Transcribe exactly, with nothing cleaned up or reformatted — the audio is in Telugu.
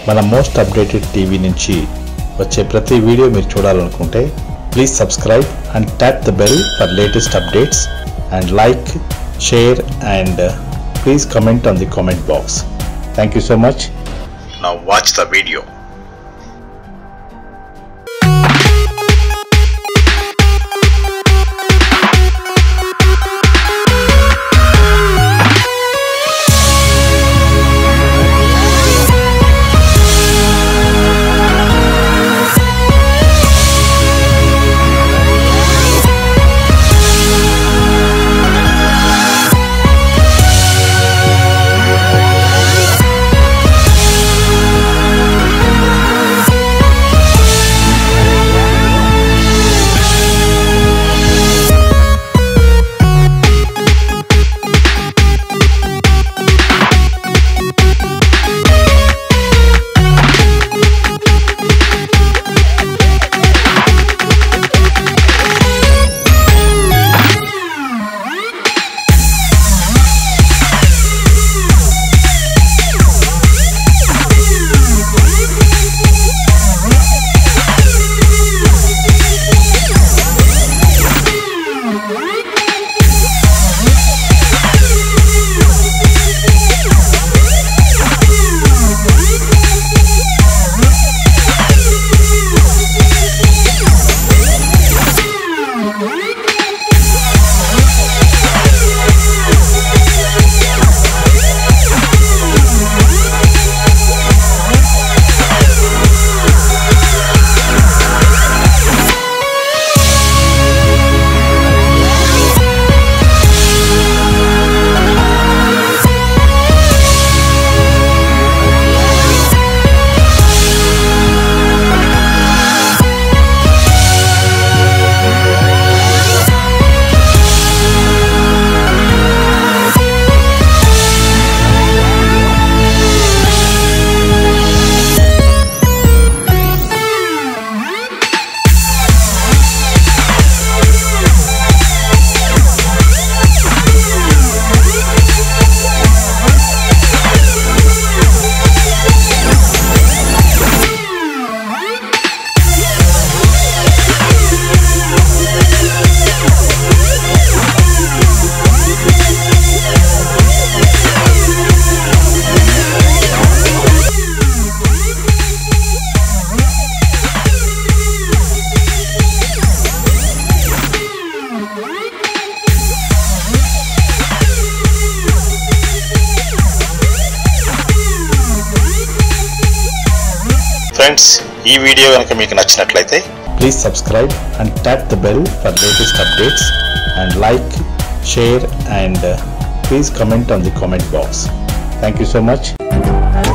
మన మోస్ట్ అప్డేటెడ్ టీవీ నుంచి వచ్చే ప్రతి వీడియో మీరు చూడాలనుకుంటే please subscribe and tap the bell for latest updates and like, share and uh, please comment on the comment box. Thank you so much. Now watch the video. Friends, ఈ వీడియో గనుక మీకు నచ్చినట్లయితే please subscribe and tap the bell for latest updates and like, share and uh, please comment on the comment box. Thank you so much.